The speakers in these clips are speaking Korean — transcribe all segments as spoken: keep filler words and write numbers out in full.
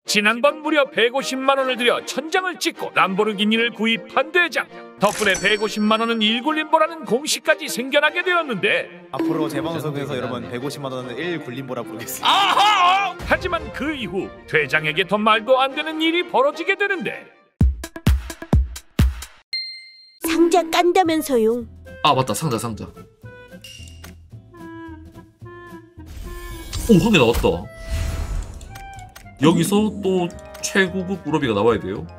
지난번 무려 백오십만 원을 들여 천장을 찍고 람보르기니를 구입한 대장. 덕분에 백오십만 원은 일굴림보라는 공식까지 생겨나게 되었는데, 앞으로 제 방송에서 여러분 백오십만 원은 일굴림보라 부르겠습니다. 아하! 하지만 그 이후 대장에게 더 말도 안 되는 일이 벌어지게 되는데, 상자 깐다면서요. 아 맞다, 상자 상자. 오, 한 개 나왔다. 여기서 또 최고급 우러비가 나와야 돼요.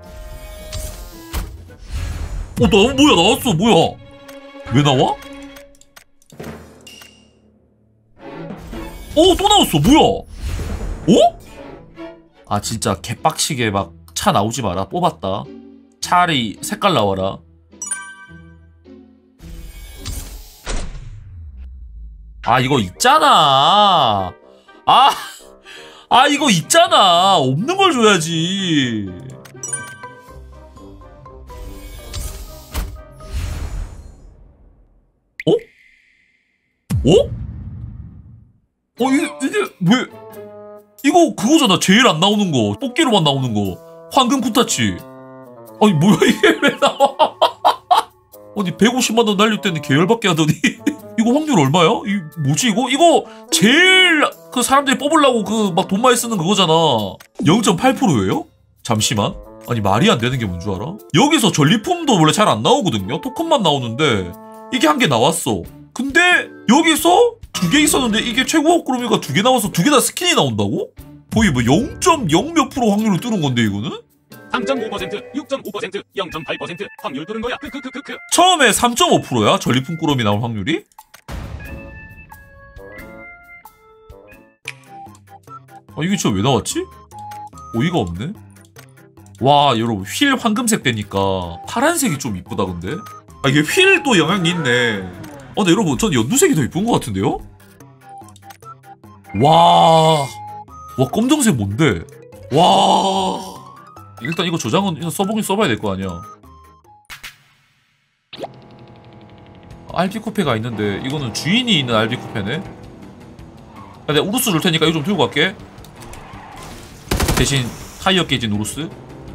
어, 나 뭐야, 나왔어. 뭐야, 왜 나와? 어, 또 나왔어. 뭐야? 어? 아 진짜 개빡치게 막 차 나오지 마라. 뽑았다. 차라리 색깔 나와라. 아 이거 있잖아. 아, 아 이거 있잖아. 없는 걸 줘야지. 어? 어? 어 이게 이게 왜? 이거 그거잖아. 제일 안 나오는 거. 뽑기로만 나오는 거. 황금 쿠타치. 아니 뭐야 이게 왜 나와? 아니 백오십만 원 날릴 때는 계열받게 하더니 이거 확률 얼마야? 이 뭐지 이거? 이거 제일 그 사람들이 뽑으려고 그 막 돈 많이 쓰는 그거잖아. 영 점 팔 퍼센트예요? 잠시만. 아니 말이 안 되는 게 뭔 줄 알아? 여기서 전리품도 원래 잘 안 나오거든요. 토큰만 나오는데 이게 한 개 나왔어. 근데 여기서 두 개 있었는데 이게 최고급 꾸러미가 두 개 나와서 두 개 다 스킨이 나온다고? 거의 뭐 영 점 영 몇 프로 확률로 뜨는 건데 이거는? 삼 점 오 퍼센트, 육 점 오 퍼센트, 영 점 팔 퍼센트 확률 뜨는 거야. 크크크크크. 처음에 삼 점 오 퍼센트야? 전리품 꾸러미 나올 확률이? 아 이게 진짜 왜 나왔지? 어이가 없네. 와 여러분 휠 황금색 되니까 파란색이 좀 이쁘다 근데? 아 이게 휠도 영향이 있네. 아 근데 여러분 전 연두색이 더 이쁜 것 같은데요? 와... 와 검정색 뭔데? 와... 일단 이거 조장은 일단 써보긴 써봐야 될 거 아니야. 알비 쿠페가 있는데 이거는 주인이 있는 알비 쿠페네. 야, 내가 우루스 줄 테니까 이거 좀 들고 갈게. 대신 타이어 깨진 우루스.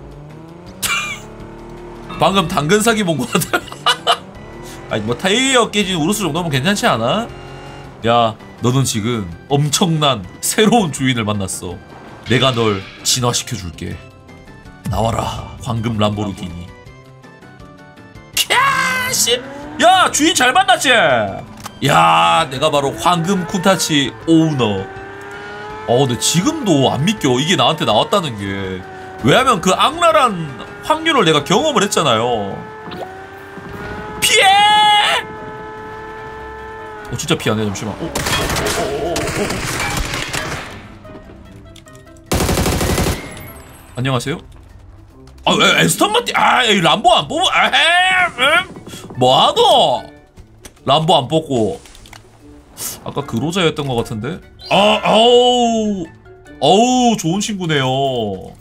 방금 당근 사기 본 거 같아. 아니 뭐 타이어 깨진 우루스 정도면 괜찮지 않아? 야 너는 지금 엄청난 새로운 주인을 만났어. 내가 널 진화시켜 줄게. 나와라 황금 람보르기니. 캬씨. 야 주인 잘 만났지? 야 내가 바로 황금 쿤타치 오너. 어 근데 지금도 안 믿겨 이게 나한테 나왔다는 게. 왜냐면 그 악랄한 확률을 내가 경험을 했잖아요. 피해! 어 진짜 피하네. 잠시만. 어? 어, 어, 어, 어, 어. 안녕하세요. 아 왜 에스턴 마티? 아 이 람보 안 뽑아? 아, 뭐하노? 람보 안 뽑고 아까 그 로자였던 것 같은데. 아 아우 어우 좋은 친구네요. 어,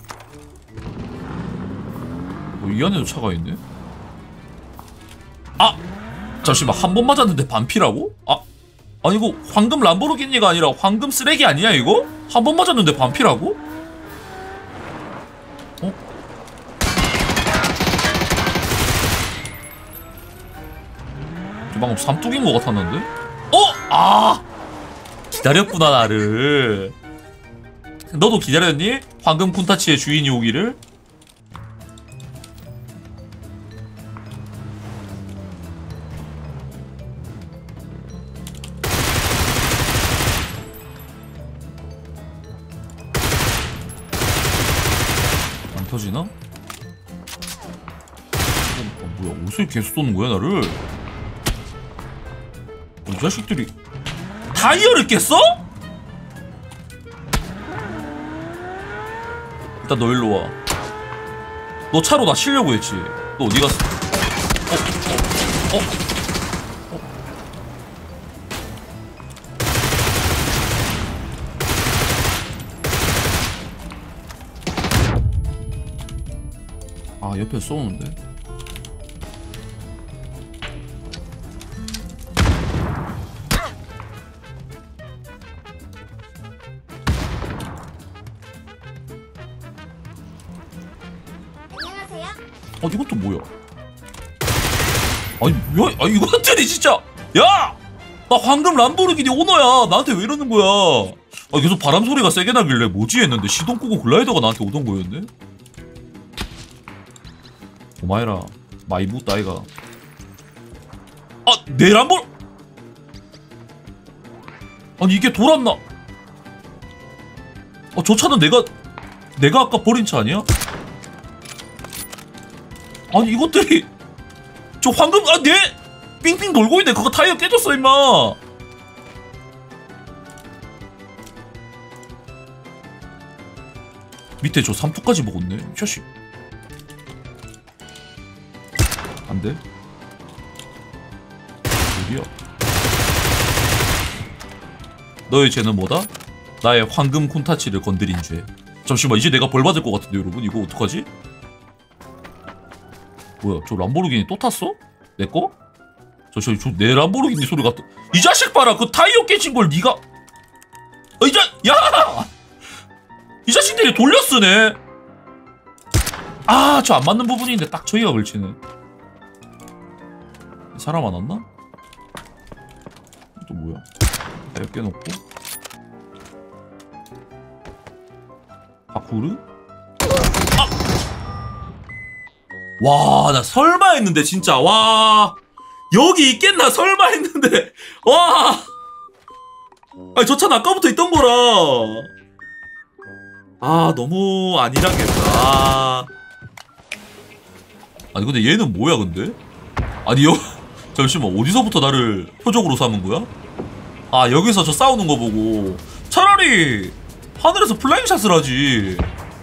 이 안에도 차가 있네. 아 잠시만 한 번 맞았는데 반피라고? 아 아니 이거 황금 람보르기니가 아니라 황금 쓰레기 아니야 이거? 한 번 맞았는데 반피라고? 어? 저 방금 삼뚝인 것 같았는데? 어? 아 기다렸구나 나를. 너도 기다렸니? 황금 쿤타치의 주인이 오기를? 안 터지나? 어, 뭐야 옷을 계속 쏘는 거야 나를? 이 자식들이 타이어를 깼어? 일단 너 일로 와. 너 차로 나 치려고 했지. 너 어디 갔어? 어? 어? 어? 어? 아 옆에 쏘는데? 안녕하세요. 아 이건 또 뭐야? 아니 뭐야? 아 이것들이 진짜 야! 나 황금 람보르기니 오너야. 나한테 왜 이러는 거야? 아 계속 바람 소리가 세게 나길래 뭐지 했는데 시동 끄고 글라이더가 나한테 오던 거였네? 오마이라 마이부 따이가 아 내 람보 아니 이게 돌았나? 아 저 차는 내가 내가 아까 버린 차 아니야? 아니 이것들이 저 황금 아 내 삥삥 돌고 있네. 그거 타이어 깨졌어 임마. 밑에 저 삼투까지 먹었네. 샤시 안돼. 어디야? 너의 죄는 뭐다? 나의 황금 콘타치를 건드린 죄. 잠시만 이제 내가 벌 받을 것 같은데 여러분 이거 어떡하지? 뭐야 저 람보르기니 또 탔어? 내 거? 저, 저, 저, 내 람보르기니 소리 같아. 이 자식 봐라 그 타이어 깨진 걸 니가 어, 이 자, 야! 이 자식들이 돌려 쓰네. 아 저 안 맞는 부분인데 딱 저기가 걸치네. 사람 안 왔나? 또 뭐야 타이어 깨놓고 바쿠르? 와, 나 설마 했는데, 진짜. 와. 여기 있겠나? 설마 했는데. 와. 아니, 저 차는 아까부터 있던 거라. 아, 너무 아니라겠다. 아. 아니, 근데 얘는 뭐야, 근데? 아니, 여, 잠시만. 어디서부터 나를 표적으로 삼은 거야? 아, 여기서 저 싸우는 거 보고. 차라리 하늘에서 플라잉샷을 하지.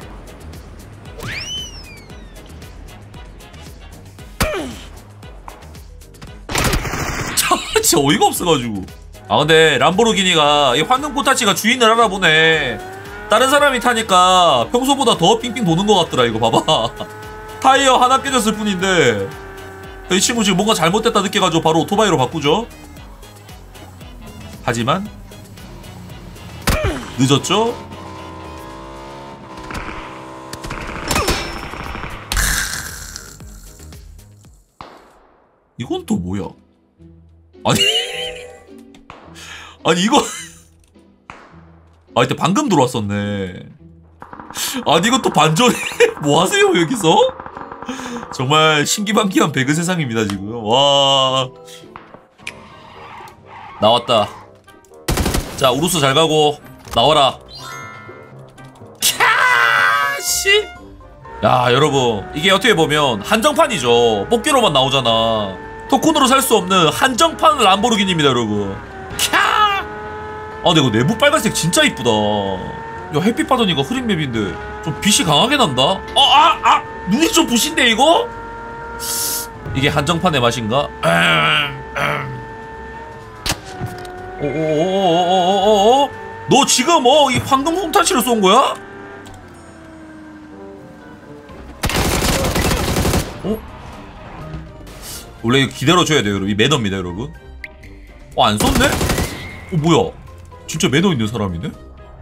진짜 어이가 없어가지고. 아 근데 람보르기니가 이 황금 코타치가 주인을 알아보네. 다른 사람이 타니까 평소보다 더 삥삥 도는 것 같더라. 이거 봐봐. 타이어 하나 깨졌을 뿐인데 이 친구 지금 뭔가 잘못됐다 느껴가지고 바로 오토바이로 바꾸죠. 하지만 늦었죠? 이건 또 뭐야? 아니 아니 이거 아 이때 방금 들어왔었네. 아니 이것도 반전에 뭐 하세요 여기서? 정말 신기반기한 배그 세상입니다 지금. 와 나왔다. 자 우루스 잘 가고 나와라. 캬씨. 야 여러분 이게 어떻게 보면 한정판이죠. 뽑기로만 나오잖아. 토큰으로 살 수 없는 한정판 람보르기니입니다 여러분. 캬! 아 근데 이거 내부 빨간색 진짜 이쁘다. 야 햇빛 받으니까 흐린 맵인데 좀 빛이 강하게 난다. 어, 아! 아! 눈이 좀 부신데 이거? 이게 한정판의 맛인가? 오오오오오오오오 너 지금 어? 이 황금 홈타치를 쏜 거야? 어? 원래 이거 기다려줘야 돼요 여러분. 이 매너입니다 여러분. 어 안 썼네? 어 뭐야 진짜 매너 있는 사람이네?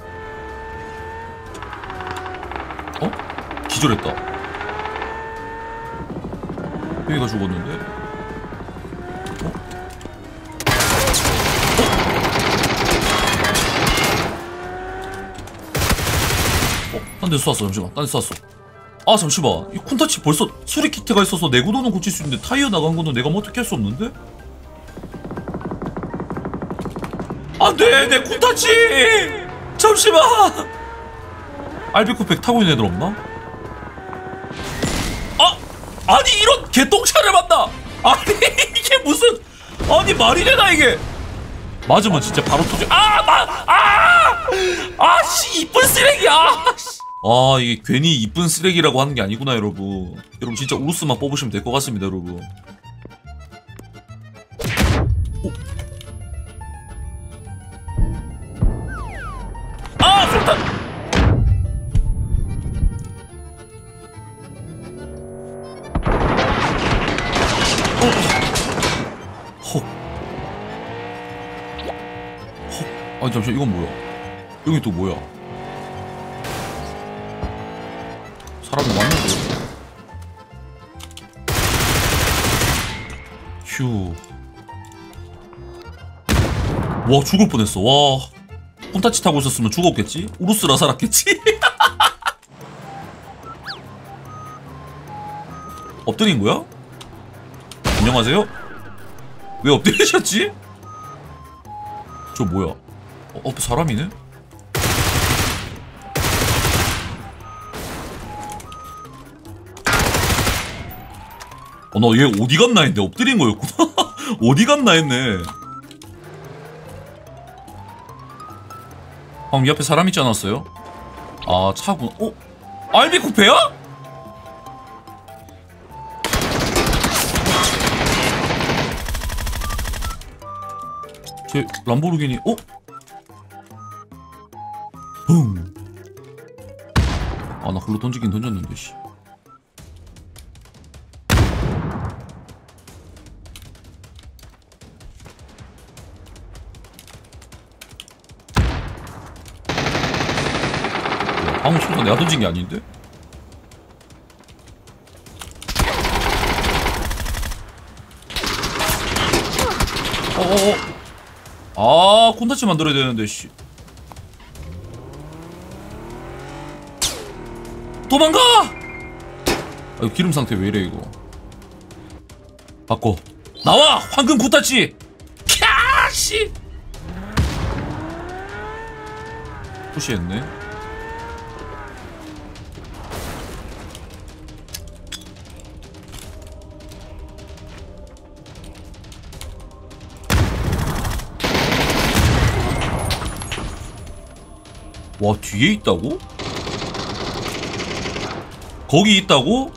어? 기절했다. 여기가 죽었는데? 어? 어? 딴 데 쐈어 잠시만. 딴 데 쐈어. 아 잠시만 이 콘타치 벌써 수리 키트가 있어서 내구도는 고칠 수 있는데 타이어 나간 거는 내가 뭐 어떻게 할 수 없는데? 안돼 내 콘타치! 잠시만 알비코팩 타고 있는 애들 없나? 아! 아니 이런 개똥차를 만나! 아니 이게 무슨 아니 말이 되나 이게 맞으면 진짜 바로 터져. 아! 마! 아! 아씨 이쁜 쓰레기야! 아 이게 괜히 이쁜 쓰레기라고 하는 게 아니구나 여러분. 여러분 진짜 우루스만 뽑으시면 될 것 같습니다 여러분. 오. 아 폭탄! 헉. 헉. 아니 잠시만 이건 뭐야? 여기 또 뭐야? 사람이 왔는데 휴. 와 죽을 뻔했어. 와 콘타치 타고 있었으면 죽었겠지? 우루스라 살았겠지? 엎드린 거야? 안녕하세요? 왜 엎드리셨지? 저 뭐야? 어, 어 사람이네? 어, 나 얘 어디 갔나 했는데 엎드린 거였구나. 어디 갔나 했네. 방금 옆에 사람 있지 않았어요? 아 차구나. 어? 알비 쿠페야? 제 람보르기니. 어? 붕. 아 나 글로 던지긴 던졌는데 씨. 방금 소리가 내가 던진 게 아닌데? 어어어. 아 콘텐츠 만들어야 되는데 씨. 도망가! 아 기름 상태 왜 이래 이거. 바꿔. 나와! 황금 구타치! 캬! 씨! 푸시했네. 와 뒤에 있다고? 거기 있다고?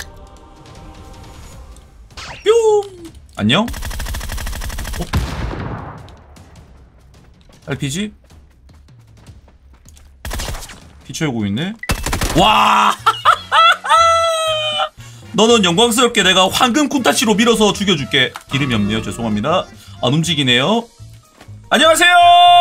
뿅! 안녕? 어? 알피지? 피 채우고 있네? 와! 너는 영광스럽게 내가 황금 쿤타치로 밀어서 죽여줄게. 기름이 없네요. 죄송합니다. 안 움직이네요. 안녕하세요!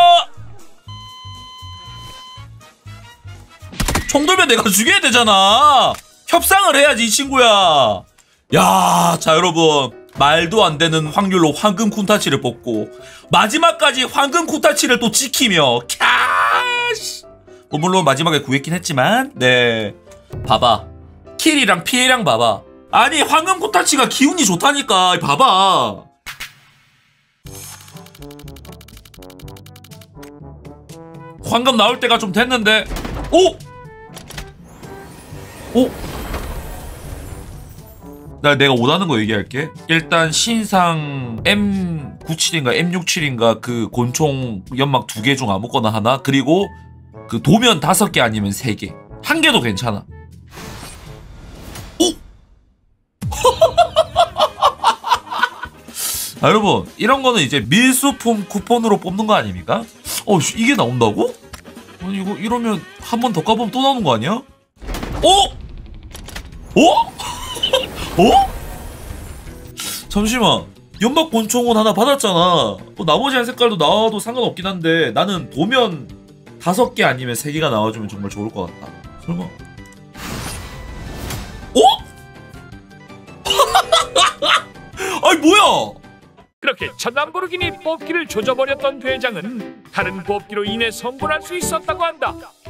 총 들면 내가 죽여야 되잖아. 협상을 해야지 이 친구야. 야, 자 여러분 말도 안 되는 확률로 황금 쿤타치를 뽑고 마지막까지 황금 쿤타치를 또 지키며 캬. 뭐 물론 마지막에 구했긴 했지만 네 봐봐 킬이랑 피해량 봐봐. 아니 황금 쿤타치가 기운이 좋다니까. 봐봐. 황금 나올 때가 좀 됐는데. 오! 오? 나 내가 원하는 거 얘기할게. 일단 신상 엠 구십칠인가 엠 육십칠인가 그 곤총 연막 두 개 중 아무거나 하나. 그리고 그 도면 다섯 개 아니면 세 개. 한 개도 괜찮아. 오! 아, 여러분 이런 거는 이제 밀수품 쿠폰으로 뽑는 거 아닙니까? 어 이게 나온다고? 아니 이거 이러면 한 번 더 까보면 또 나오는 거 아니야? 어? 어? 어? 잠시만 연막 권총은 하나 받았잖아. 뭐 나머지 한 색깔도 나와도 상관없긴 한데 나는 도면 다섯 개 아니면 세 개가 나와주면 정말 좋을 것 같다. 설마 어? 아니 뭐야. 그렇게 첫 람보르기니 뽑기를 조져버렸던 대장은 다른 뽑기로 인해 성공할 수 있었다고 한다.